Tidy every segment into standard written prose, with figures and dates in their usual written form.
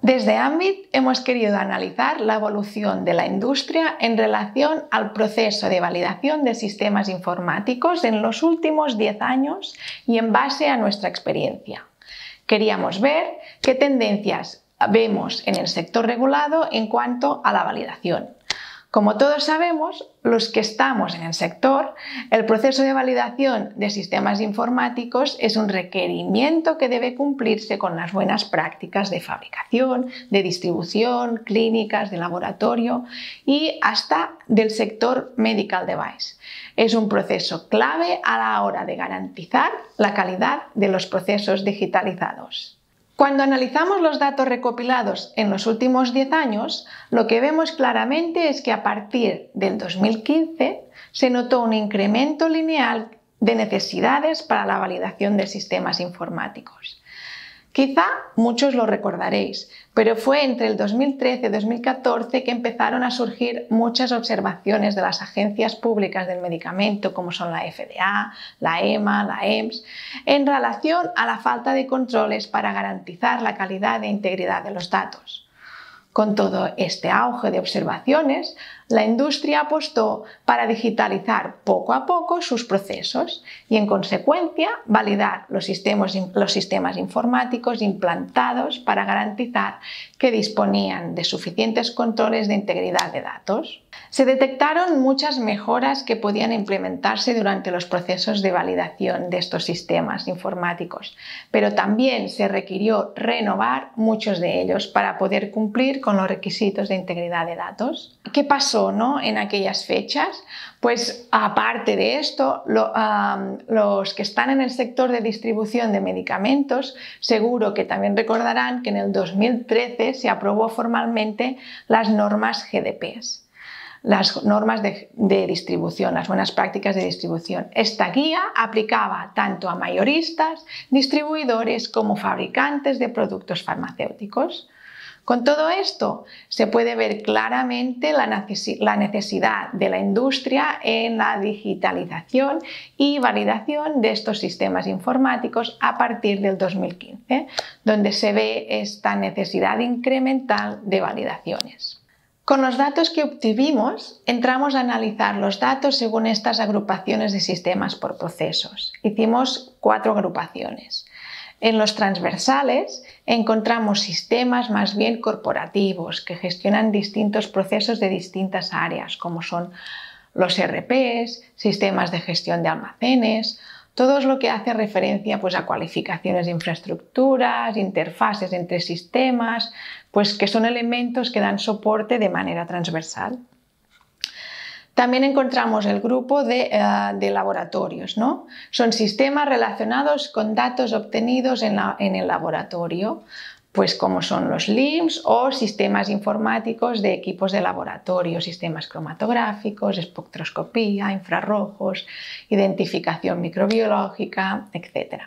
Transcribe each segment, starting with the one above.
Desde Ambit hemos querido analizar la evolución de la industria en relación al proceso de validación de sistemas informáticos en los últimos 10 años y en base a nuestra experiencia. Queríamos ver qué tendencias vemos en el sector regulado en cuanto a la validación. Como todos sabemos, los que estamos en el sector, el proceso de validación de sistemas informáticos es un requerimiento que debe cumplirse con las buenas prácticas de fabricación, de distribución, clínicas, de laboratorio y hasta del sector medical device. Es un proceso clave a la hora de garantizar la calidad de los procesos digitalizados. Cuando analizamos los datos recopilados en los últimos 10 años, lo que vemos claramente es que a partir del 2015 se notó un incremento lineal de necesidades para la validación de sistemas informáticos. Quizá muchos lo recordaréis, pero fue entre el 2013 y 2014 que empezaron a surgir muchas observaciones de las agencias públicas del medicamento, como son la FDA, la EMA, la EMS, en relación a la falta de controles para garantizar la calidad e integridad de los datos. Con todo este auge de observaciones, la industria apostó para digitalizar poco a poco sus procesos y, en consecuencia, validar los sistemas informáticos implantados para garantizar que disponían de suficientes controles de integridad de datos. Se detectaron muchas mejoras que podían implementarse durante los procesos de validación de estos sistemas informáticos, pero también se requirió renovar muchos de ellos para poder cumplir con los requisitos de integridad de datos. ¿Qué pasó, en aquellas fechas? Pues aparte de esto, los que están en el sector de distribución de medicamentos seguro que también recordarán que en el 2013 se aprobó formalmente las normas GDP, las normas de distribución, las buenas prácticas de distribución. Esta guía aplicaba tanto a mayoristas, distribuidores como fabricantes de productos farmacéuticos. Con todo esto se puede ver claramente la necesidad de la industria en la digitalización y validación de estos sistemas informáticos a partir del 2015, donde se ve esta necesidad incremental de validaciones. Con los datos que obtuvimos, entramos a analizar los datos según estas agrupaciones de sistemas por procesos. Hicimos 4 agrupaciones. En los transversales encontramos sistemas más bien corporativos que gestionan distintos procesos de distintas áreas, como son los ERPs, sistemas de gestión de almacenes, todo lo que hace referencia a cualificaciones de infraestructuras, interfaces entre sistemas, que son elementos que dan soporte de manera transversal. También encontramos el grupo de laboratorios, Son sistemas relacionados con datos obtenidos en el laboratorio, como son los LIMS o sistemas informáticos de equipos de laboratorio, sistemas cromatográficos, espectroscopía, infrarrojos, identificación microbiológica, etc.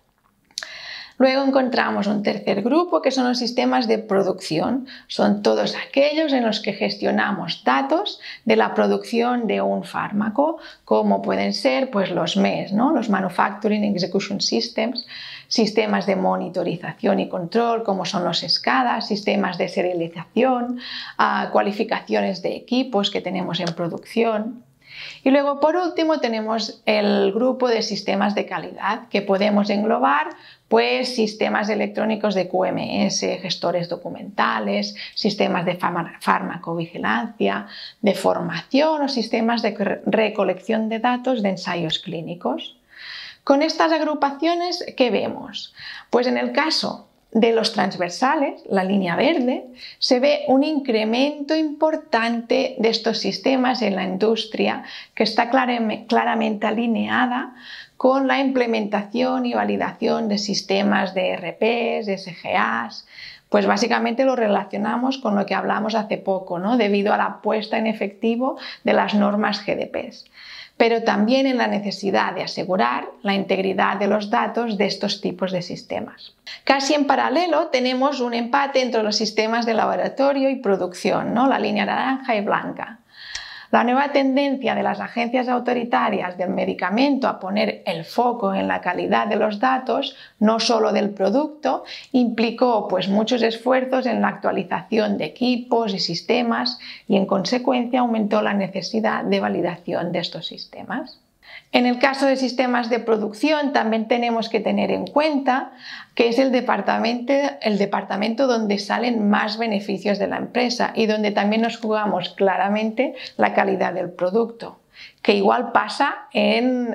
Luego encontramos un tercer grupo que son los sistemas de producción. Son todos aquellos en los que gestionamos datos de la producción de un fármaco, como pueden ser los MES, los Manufacturing Execution Systems, sistemas de monitorización y control, como son los SCADA, sistemas de serialización, cualificaciones de equipos que tenemos en producción. Y luego, por último, tenemos el grupo de sistemas de calidad, que podemos englobar sistemas electrónicos de QMS, gestores documentales, sistemas de farmacovigilancia, de formación o sistemas de recolección de datos de ensayos clínicos. Con estas agrupaciones, ¿qué vemos? Pues en el caso de los transversales, la línea verde, se ve un incremento importante de estos sistemas en la industria que está claramente alineada con la implementación y validación de sistemas de ERPs, SGAs. Básicamente lo relacionamos con lo que hablamos hace poco, debido a la puesta en efectivo de las normas GDP, pero también en la necesidad de asegurar la integridad de los datos de estos tipos de sistemas. Casi en paralelo tenemos un empate entre los sistemas de laboratorio y producción, la línea naranja y blanca. La nueva tendencia de las agencias autoritarias del medicamento a poner el foco en la calidad de los datos, no solo del producto, implicó muchos esfuerzos en la actualización de equipos y sistemas y en consecuencia aumentó la necesidad de validación de estos sistemas. En el caso de sistemas de producción también tenemos que tener en cuenta que es el departamento donde salen más beneficios de la empresa y donde también nos jugamos claramente la calidad del producto, que igual pasa en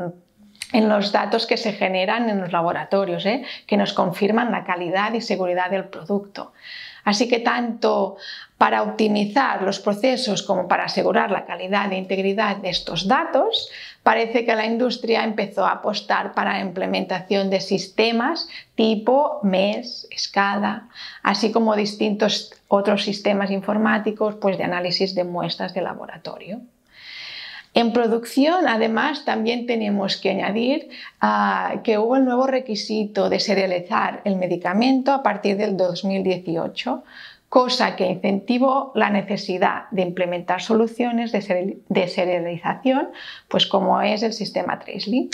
los datos que se generan en los laboratorios, que nos confirman la calidad y seguridad del producto. Así que tanto para optimizar los procesos como para asegurar la calidad e integridad de estos datos, parece que la industria empezó a apostar para la implementación de sistemas tipo MES, SCADA, así como distintos otros sistemas informáticos de análisis de muestras de laboratorio. En producción, además, también tenemos que añadir que hubo el nuevo requisito de serializar el medicamento a partir del 2018, cosa que incentivó la necesidad de implementar soluciones de serialización, como es el sistema Tracely.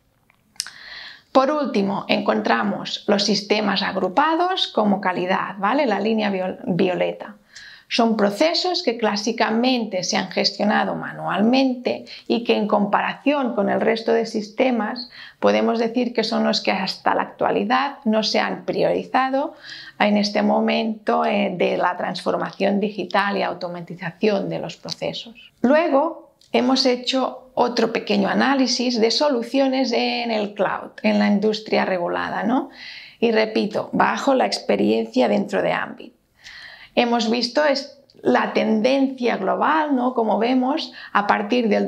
Por último, encontramos los sistemas agrupados como calidad, ¿vale? La línea violeta. Son procesos que clásicamente se han gestionado manualmente y que en comparación con el resto de sistemas podemos decir que son los que hasta la actualidad no se han priorizado en este momento de la transformación digital y automatización de los procesos. Luego hemos hecho otro pequeño análisis de soluciones en el cloud, en la industria regulada, ¿no? Y repito, bajo la experiencia dentro de Ambit. Hemos visto la tendencia global, ¿no? Como vemos, a partir del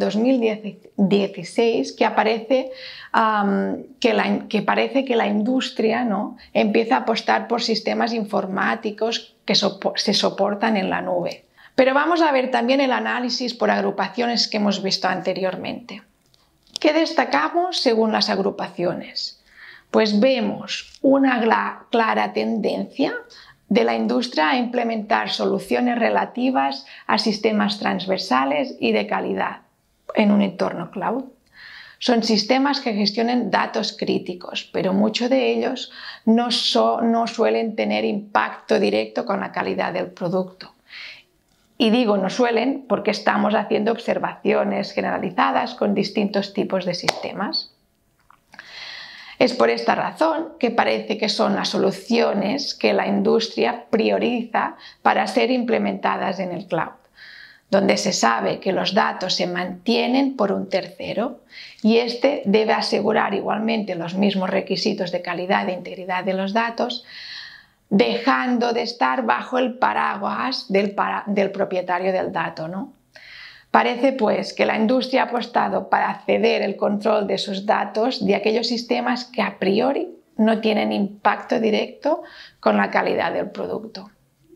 2016, que parece que la industria, ¿no? empieza a apostar por sistemas informáticos que se soportan en la nube. Pero vamos a ver también el análisis por agrupaciones que hemos visto anteriormente. ¿Qué destacamos según las agrupaciones? Pues vemos una clara tendencia de la industria a implementar soluciones relativas a sistemas transversales y de calidad en un entorno cloud. Son sistemas que gestionen datos críticos, pero muchos de ellos no suelen tener impacto directo con la calidad del producto. Y digo no suelen porque estamos haciendo observaciones generalizadas con distintos tipos de sistemas. Es por esta razón que parece que son las soluciones que la industria prioriza para ser implementadas en el cloud, donde se sabe que los datos se mantienen por un tercero y este debe asegurar igualmente los mismos requisitos de calidad e integridad de los datos, dejando de estar bajo el paraguas del propietario del dato, ¿no? Parece que la industria ha apostado para ceder el control de sus datos de aquellos sistemas que a priori no tienen impacto directo con la calidad del producto.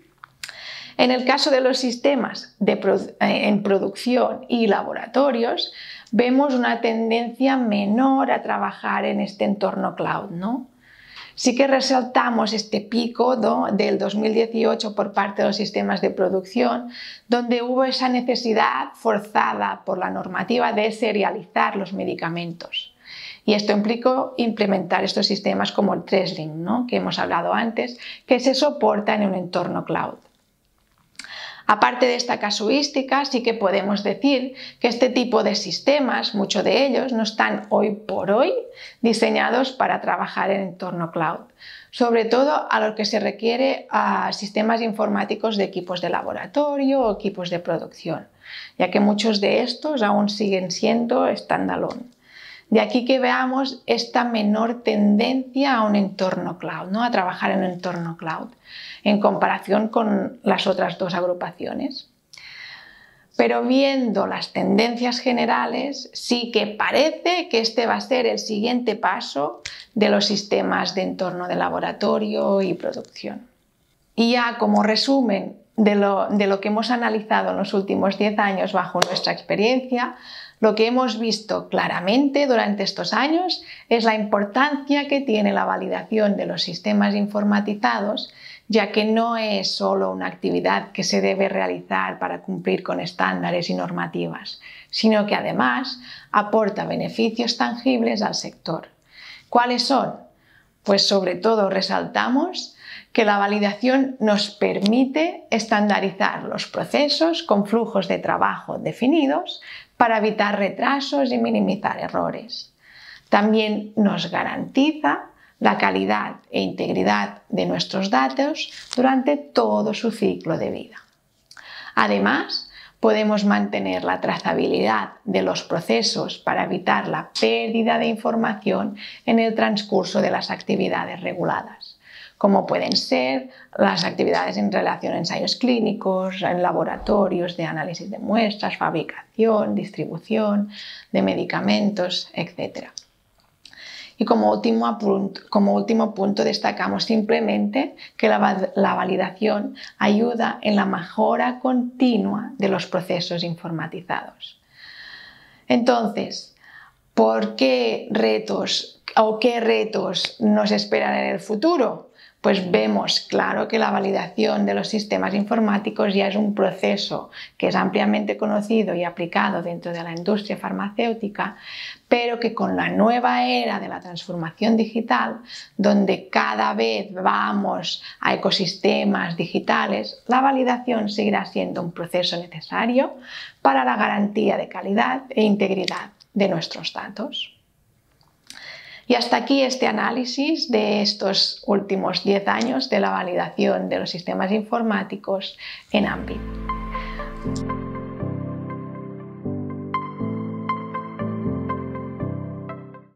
En el caso de los sistemas en producción y laboratorios, vemos una tendencia menor a trabajar en este entorno cloud, ¿no? Sí que resaltamos este pico, ¿no? del 2018 por parte de los sistemas de producción, donde hubo esa necesidad forzada por la normativa de serializar los medicamentos. Y esto implicó implementar estos sistemas como el Tracely, ¿no? que hemos hablado antes, que se soporta en un entorno cloud. Aparte de esta casuística, sí que podemos decir que este tipo de sistemas, muchos de ellos, no están hoy por hoy diseñados para trabajar en entorno cloud, sobre todo a lo que se requiere a sistemas informáticos de equipos de laboratorio o equipos de producción, ya que muchos de estos aún siguen siendo standalone. De aquí que veamos esta menor tendencia a un entorno cloud, ¿no? a trabajar en un entorno cloud, en comparación con las otras dos agrupaciones. Pero viendo las tendencias generales, sí que parece que este va a ser el siguiente paso de los sistemas de entorno de laboratorio y producción. Y ya como resumen de lo que hemos analizado en los últimos 10 años bajo nuestra experiencia, lo que hemos visto claramente durante estos años es la importancia que tiene la validación de los sistemas informatizados, ya que no es solo una actividad que se debe realizar para cumplir con estándares y normativas, sino que además aporta beneficios tangibles al sector. ¿Cuáles son? Pues sobre todo resaltamos que la validación nos permite estandarizar los procesos con flujos de trabajo definidos para evitar retrasos y minimizar errores. También nos garantiza la calidad e integridad de nuestros datos durante todo su ciclo de vida. Además, podemos mantener la trazabilidad de los procesos para evitar la pérdida de información en el transcurso de las actividades reguladas, como pueden ser las actividades en relación a ensayos clínicos, en laboratorios de análisis de muestras, fabricación, distribución de medicamentos, etc. Y como último punto destacamos simplemente que la validación ayuda en la mejora continua de los procesos informatizados. Entonces, ¿qué retos nos esperan en el futuro? Pues vemos claro que la validación de los sistemas informáticos ya es un proceso que es ampliamente conocido y aplicado dentro de la industria farmacéutica, pero que con la nueva era de la transformación digital, donde cada vez vamos a ecosistemas digitales, la validación seguirá siendo un proceso necesario para la garantía de calidad e integridad de nuestros datos. Y hasta aquí este análisis de estos últimos 10 años de la validación de los sistemas informáticos en AMPIP.